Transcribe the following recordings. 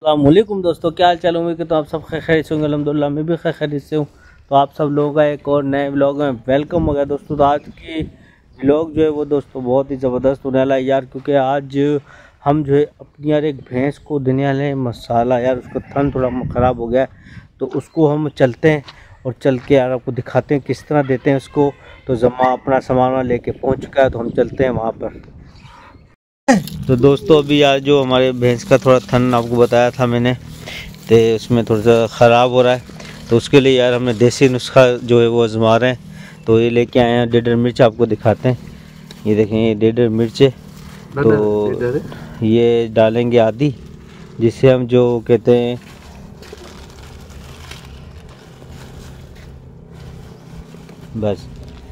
अस्सलामुअलैकुम दोस्तों, क्या हाल चाल। उम्मीद करता हूँ आप सब खैरियत से होंगे। अल्हम्दुलिल्लाह मैं भी खैरियत से हूँ। तो आप सब लोगों का एक और नए व्लॉग में वेलकम हो गया दोस्तों। तो आज की व्लॉग जो है वो दोस्तों बहुत ही ज़बरदस्त होने वाला है यार, क्योंकि आज हम जो है अपनी यार एक भैंस को देने वाले हैं मसाला। यार उसका थन थोड़ा ख़राब हो गया है, तो उसको हम चलते हैं और चल के यार आपको दिखाते हैं किस तरह देते हैं उसको। तो जमा अपना सामान लेके पहुँच चुका है, तो हम चलते हैं वहाँ पर। तो दोस्तों अभी यार जो हमारे भैंस का थोड़ा थन आपको बताया था मैंने, तो उसमें थोड़ा सा ख़राब हो रहा है, तो उसके लिए यार हमने देसी नुस्खा जो है वो आजमा रहे हैं। तो ये लेके आए हैं डेढ़ मिर्च, आपको दिखाते हैं। ये देखें, ये डेढ़ मिर्च है, तो ये डालेंगे आधी, जिससे हम जो कहते हैं बस।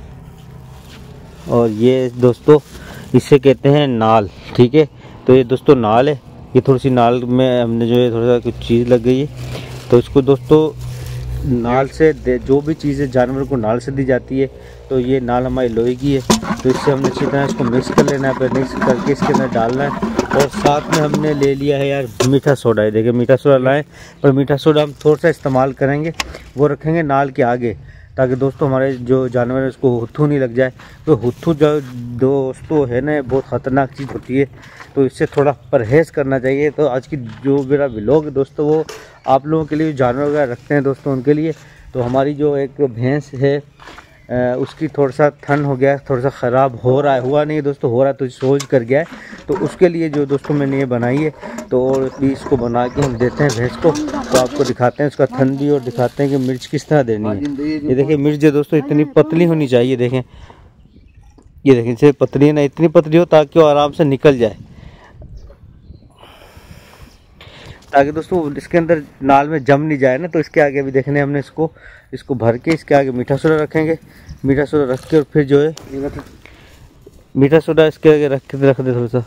और ये दोस्तों इसे कहते हैं नाल, ठीक है। तो ये दोस्तों नाल है, ये थोड़ी सी नाल में हमने जो है थोड़ा सा कुछ चीज़ लग गई है, तो इसको दोस्तों नाल से जो भी चीज़ें जानवर को नाल से दी जाती है, तो ये नाल हमारी लोहे की है। तो इससे हमने अच्छी तरह इसको मिक्स कर लेना है, फिर मिक्स करके इसके अंदर डालना है। और साथ में हमने ले लिया है यार मीठा सोडा। है देखिए, मीठा सोडा लाएँ, पर मीठा सोडा हम थोड़ा सा इस्तेमाल करेंगे, वो रखेंगे नाल के आगे, ताकि दोस्तों हमारे जो जानवर है उसको हुत्थू नहीं लग जाए। तो हुत्थू जो दोस्तों है ना, बहुत ख़तरनाक चीज़ होती है, तो इससे थोड़ा परहेज़ करना चाहिए। तो आज की जो मेरा व्लॉग है दोस्तों, वो आप लोगों के लिए जानवर वगैरह रखते हैं दोस्तों, उनके लिए। तो हमारी जो एक भैंस है उसकी थोड़ा सा थन हो गया है, थोड़ा सा ख़राब हो रहा है, हुआ नहीं है दोस्तों, हो रहा है, तो सोज कर गया है। तो उसके लिए जो दोस्तों मैंने ये बनाई है, तो और भी इसको बना के हम देते हैं भैंस को। तो आपको दिखाते हैं उसका थन भी, और दिखाते हैं कि मिर्च किस तरह देनी है। ये देखिए मिर्च जो दोस्तों इतनी पतली होनी चाहिए, देखें ये देखें, इसे पतली है ना, इतनी पतली हो ताकि वो आराम से निकल जाए, ताकि दोस्तों इसके अंदर नाल में जम नहीं जाए ना। तो इसके आगे भी देखने हमने इसको भर के इसके आगे मीठा सोडा रखेंगे। मीठा सोडा रख के और फिर जो है मीठा सोडा इसके आगे रख दे थोड़ा सा,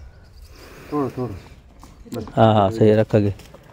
थोड़ा। हाँ सही रखोगे,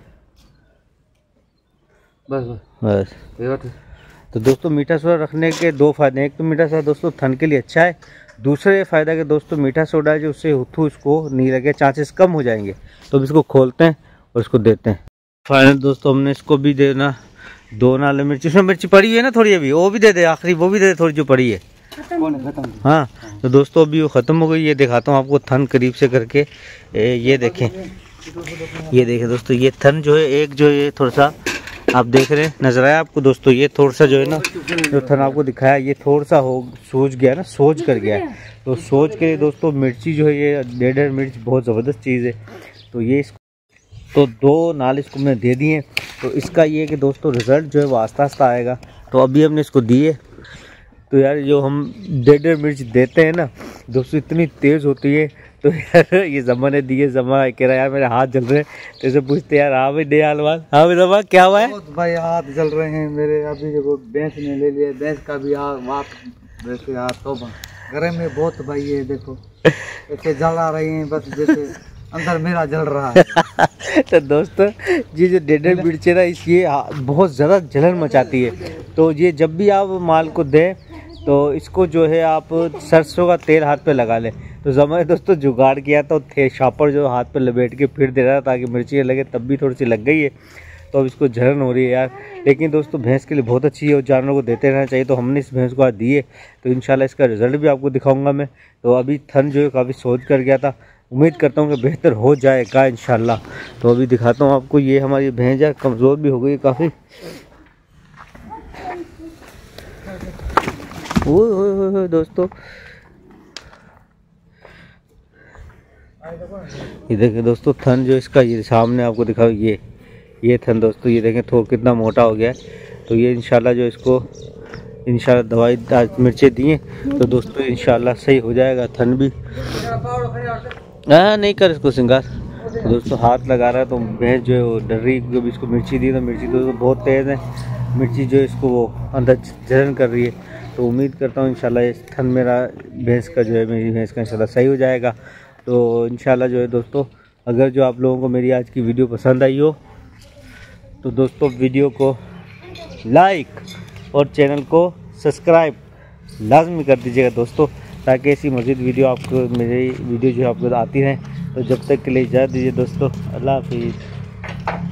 बस। तो दोस्तों मीठा सोडा रखने के दो फायदे हैं। एक तो मीठा सोडा दोस्तों थन के लिए अच्छा है, दूसरा ये फ़ायदा कि दोस्तों मीठा सोडा है जो उससे हुत्थू इसको नहीं लगे, चांसेस कम हो जाएंगे। तो अब इसको खोलते हैं और इसको देते हैं। फाइनल दोस्तों हमने इसको भी देना 2 नाले मिर्ची, उसमें मिर्ची पड़ी है ना थोड़ी, अभी वो भी दे दे, आखिरी वो भी दे दे थोड़ी जो पड़ी है। हाँ तो दोस्तों अभी वो ख़त्म हो गई। ये दिखाता हूँ आपको थन करीब से करके। ये देखें, ये देखें दोस्तों, ये थन जो है एक जो ये थोड़ा सा आप देख रहे हैं, नजर आया आपको दोस्तों, ये थोड़ा सा जो है ना, जो थन आपको दिखाया, ये थोड़ा सा सूज गया ना, सोज कर गया है। तो सोज के लिए दोस्तों मिर्ची जो है, ये डेढ़ मिर्च बहुत ज़बरदस्त चीज़ है। तो ये तो 2 नाल इसको मैंने दे दिए। तो इसका ये है कि दोस्तों रिज़ल्ट जो है वो आस्ता आस्ता आएगा। तो अभी हमने इसको दिए, तो यार जो हम डेढ़ मिर्च देते हैं ना दोस्तों, इतनी तेज़ होती है। तो यार ये जमा ने दिए, जमा कह रहा है यार मेरे हाथ जल रहे हैं। तो इसे पूछते यार, हाँ भाई दे हालवाल, हाँ भाई जमा क्या हुआ है? भाई हाथ जल रहे हैं मेरे। अभी देखो भैंस ने ले लिया, भैंस का भी हाथ वैसे हाथ तो घर में बहुत भाई ये देखो ऐसे जला रही हैं, बस जैसे अंदर मेरा जल रहा है। तो दोस्तों ये जो डेढ़ मिर्च है ना, ये बहुत ज़्यादा जलन मचाती है। तो ये जब भी आप माल को दें, तो इसको जो है आप सरसों का तेल हाथ पे लगा लें। तो जमा दोस्तों जुगाड़ किया, तो थे शापर जो हाथ पे लपेट के फिर दे रहा था ताकि मिर्ची लगे, तब भी थोड़ी सी लग गई है। तो अब इसको जलन हो रही है यार, लेकिन दोस्तों भैंस के लिए बहुत अच्छी है और जानवरों को देते रहना चाहिए। तो हमने इस भैंस को आज दिए, तो इंशाल्लाह इसका रिज़ल्ट भी आपको दिखाऊंगा मैं। तो अभी थन जो है काफ़ी सोच कर गया था, उम्मीद करता हूँ कि बेहतर हो जाएगा इंशाल्लाह। तो अभी दिखाता हूँ आपको, ये हमारी भैंस यार कमज़ोर भी हो गई काफ़ी। ओए दोस्तों, ये देखिए दोस्तों थन जो इसका, ये सामने आपको दिखाओ, ये थन दोस्तों, ये देखें थोड़ा कितना मोटा हो गया है। तो ये इंशाल्लाह जो इसको इंशाल्लाह दवाई मिर्चें दिए, तो दोस्तों इंशाल्लाह सही हो जाएगा थन भी। हाँ नहीं कर इसको सिंगार। तो दोस्तों हाथ लगा रहा है, तो भैंस जो है वो डर रही, क्योंकि इसको मिर्ची दी, तो मिर्ची दोस्तों बहुत तेज़ है, मिर्ची जो है इसको वो अंदर जलन कर रही है। तो उम्मीद करता हूँ इंशाल्लाह ये थन मेरा भैंस का जो है, मेरी भैंस का इंशाल्लाह सही हो जाएगा। तो इंशाल्लाह जो है दोस्तों, अगर जो आप लोगों को मेरी आज की वीडियो पसंद आई हो, तो दोस्तों वीडियो को लाइक और चैनल को सब्सक्राइब लाजमी कर दीजिएगा दोस्तों, ताकि ऐसी मज़ीद वीडियो आपको, मेरी वीडियो जो आपको आती रहें। तो जब तक के लिए इजाज़त दीजिए दोस्तों, अल्लाह हाफिज़। है।